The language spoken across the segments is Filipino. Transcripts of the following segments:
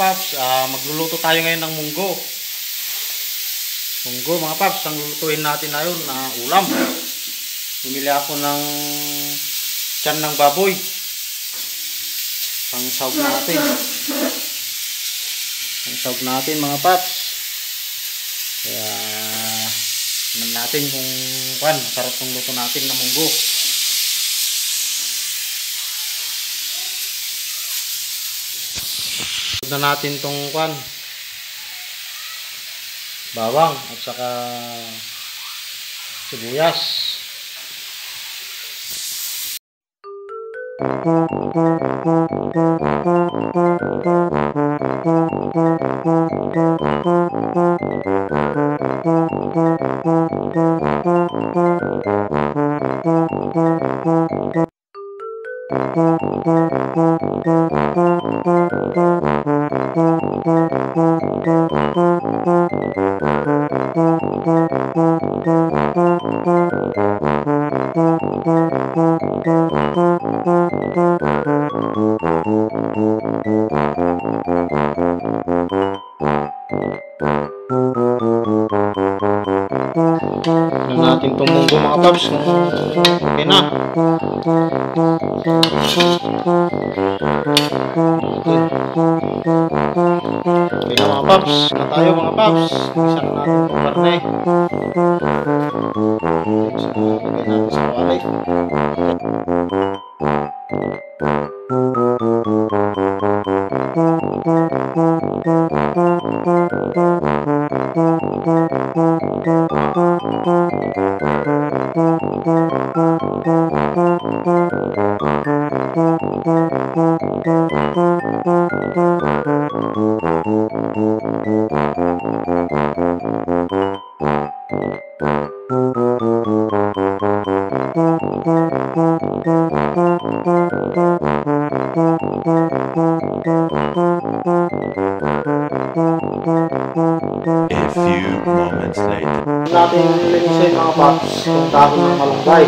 paps, magluluto tayo ngayon ng munggo. Munggo mga paps, ang lutuin natin na yun na ulam. Bumili ako ng tiyan ng baboy. Pangsawg natin. Pangsawg natin mga paps. Kaya naman natin kung masarap ng luto natin na munggo. Na natin tong bawang at saka sibuyas. Natin itong munggo mga paps kung okay na. Okay na mga paps. Na tayo mga paps. Isa na natin itong karne. Isa na natin sa walay. A few moments later. Natin linisin mga paps yung dahon ng malunggay.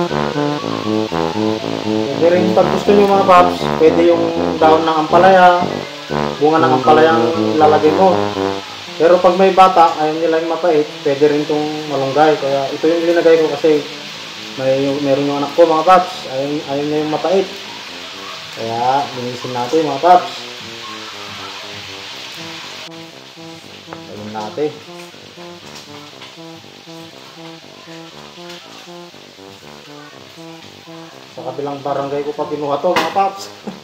Pwede rin pag gusto nyo mga paps, pwede yung dahon ng ampalaya, bunga ng ampalaya ang ilalagay mo. Pero pag may bata, ayaw nila yung mapait, pwede rin itong malunggay. Kaya ito yung linagay ko kasi meron yung anak ko mga paps, ayaw niya yung mapait. Kaya linisin natin mga paps. Ayun natin. Sa kabilang barangay ko pa kinuha to mga paps.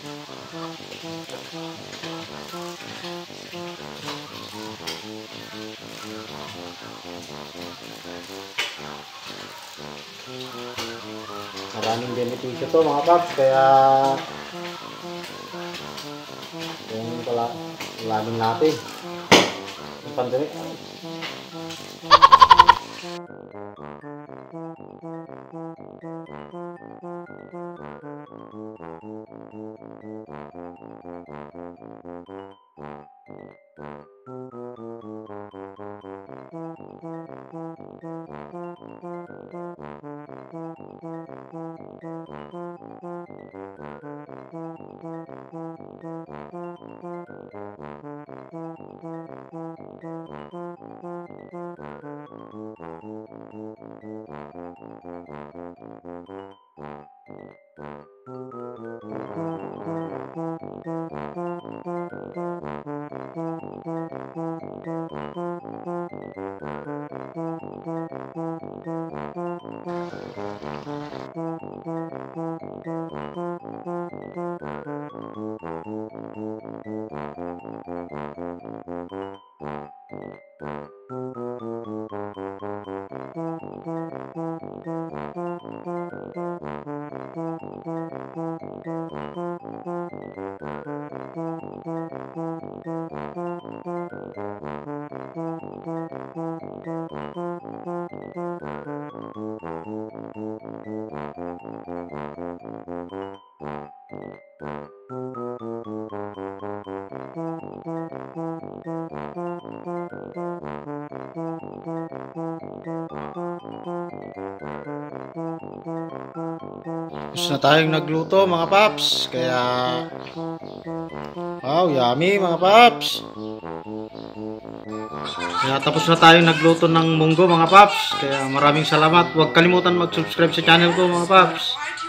Maraming benepisyo to mga paps, kaya yung laging natin yung pandemik. Tapos na tayong nagluto mga paps, kaya Wow, yummy mga paps. Kaya tapos na tayo nagluto ng munggo mga paps. Kaya maraming salamat. Huwag kalimutan mag-subscribe sa channel ko mga paps.